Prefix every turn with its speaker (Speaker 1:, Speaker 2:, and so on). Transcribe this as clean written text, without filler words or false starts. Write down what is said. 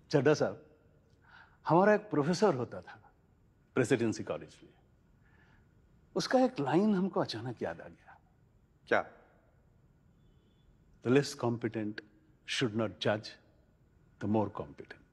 Speaker 1: चड्ढा साहब, हमारा एक प्रोफेसर होता था प्रेसिडेंसी कॉलेज में। उसका एक लाइन हमको अचानक याद आ गया।
Speaker 2: क्या?
Speaker 1: The less competent should not जज द मोर कॉम्पिटेंट।